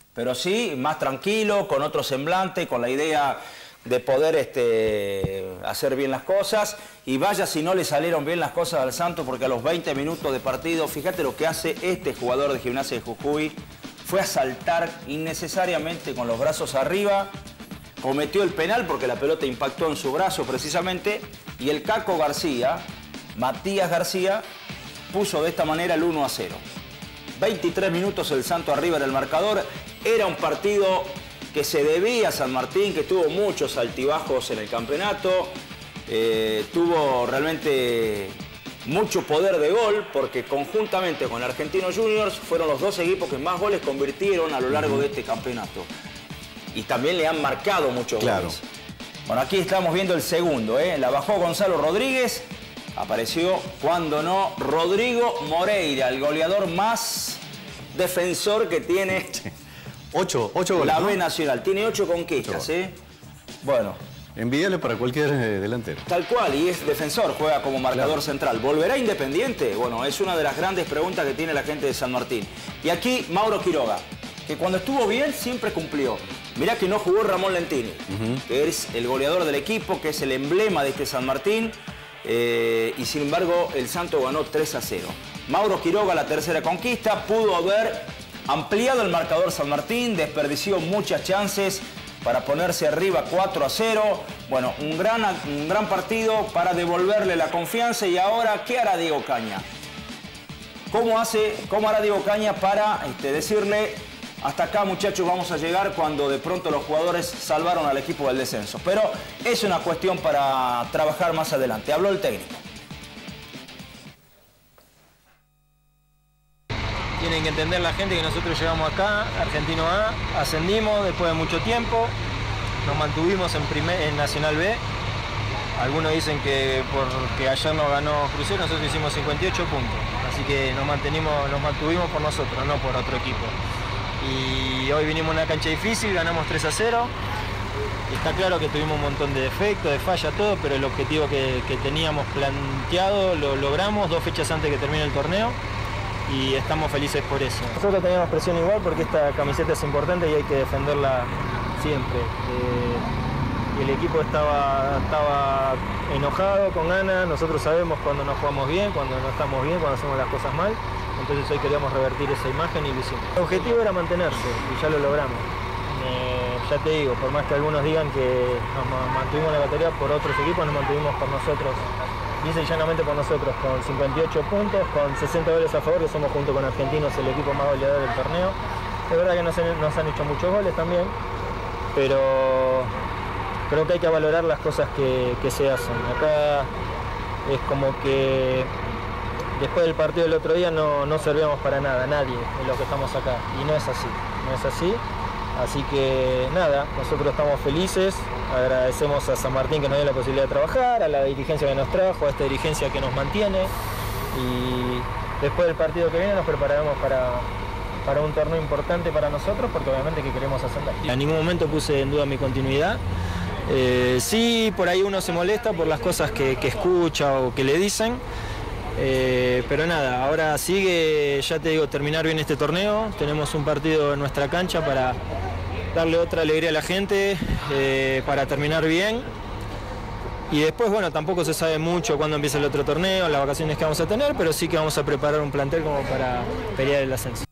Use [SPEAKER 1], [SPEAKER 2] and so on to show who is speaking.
[SPEAKER 1] pero sí más tranquilo, con otro semblante, con la idea de poder hacer bien las cosas. Y vaya si no le salieron bien las cosas al Santos, porque a los 20 minutos de partido, fíjate lo que hace este jugador de Gimnasia de Jujuy. Fue a saltar innecesariamente con los brazos arriba, cometió el penal porque la pelota impactó en su brazo precisamente, y el Caco García, Matías García, puso de esta manera el 1-0. 23 minutos el Santos arriba en el marcador. Era un partido que se debía a San Martín, que tuvo muchos altibajos en el campeonato. Tuvo realmente mucho poder de gol, porque conjuntamente con Argentinos Juniors fueron los dos equipos que más goles convirtieron a lo largo de este campeonato. Y también le han marcado muchos goles. Bueno, aquí estamos viendo el segundo, la bajó Gonzalo Rodríguez. Apareció, cuando no, Rodrigo Moreira, el goleador más defensor que tiene
[SPEAKER 2] 8 goles,
[SPEAKER 1] la B Nacional. Tiene 8 conquistas, Bueno.
[SPEAKER 2] Envidiable para cualquier delantero.
[SPEAKER 1] Tal cual, y es defensor, juega como marcador central. ¿Volverá Independiente? Bueno, es una de las grandes preguntas que tiene la gente de San Martín. Y aquí Mauro Quiroga, que cuando estuvo bien siempre cumplió. Mirá que no jugó Ramón Lentini, que es el goleador del equipo, que es el emblema de este San Martín. Y sin embargo el Santos ganó 3-0. Mauro Quiroga, la tercera conquista, pudo haber ampliado el marcador San Martín, desperdició muchas chances para ponerse arriba 4-0. Bueno, un gran partido para devolverle la confianza. Y ahora, ¿qué hará Diego Caña? ¿Cómo hará Diego Caña para decirle: hasta acá, muchachos, vamos a llegar, cuando de pronto los jugadores salvaron al equipo del descenso? Pero es una cuestión para trabajar más adelante. Habló el técnico.
[SPEAKER 3] Tienen que entender la gente que nosotros llegamos acá, Argentino A, ascendimos después de mucho tiempo, nos mantuvimos en Nacional B. Algunos dicen que porque ayer nos ganó Crucero, nosotros hicimos 58 puntos. Así que nos mantuvimos por nosotros, no por otro equipo. Y hoy vinimos a una cancha difícil, ganamos 3-0. Está claro que tuvimos un montón de defectos, de fallas, todo, pero el objetivo que teníamos planteado lo logramos 2 fechas antes que termine el torneo. Y estamos felices por eso. Nosotros teníamos presión igual, porque esta camiseta es importante y hay que defenderla siempre. Y el equipo estaba enojado, con ganas. Nosotros sabemos cuando nos jugamos bien, cuando no estamos bien, cuando hacemos las cosas mal. Entonces hoy queríamos revertir esa imagen y lo hicimos. El objetivo era mantenerse y ya lo logramos. Ya te digo, por más que algunos digan que nos mantuvimos en la categoría por otros equipos, nos mantuvimos por nosotros. Dice llanamente por nosotros, con 58 puntos, con 60 goles a favor, que somos junto con Argentinos el equipo más goleador del torneo. Es verdad que nos han hecho muchos goles también, pero creo que hay que valorar las cosas que se hacen. Acá es como que después del partido del otro día no servíamos para nada, nadie, en los que estamos acá. Y no es así, no es así. Así que nada, nosotros estamos felices, agradecemos a San Martín que nos dio la posibilidad de trabajar, a la dirigencia que nos trajo, a esta dirigencia que nos mantiene, y después del partido que viene nos prepararemos para un torneo importante para nosotros, porque obviamente que queremos ascender. En ningún momento puse en duda mi continuidad. Sí, por ahí uno se molesta por las cosas que escucha o que le dicen. Pero nada, ahora sigue, ya te digo, terminar bien este torneo. Tenemos un partido en nuestra cancha para darle otra alegría a la gente, para terminar bien. Y después, bueno, tampoco se sabe mucho cuándo empieza el otro torneo, las vacaciones que vamos a tener, pero sí que vamos a preparar un plantel como para pelear el ascenso.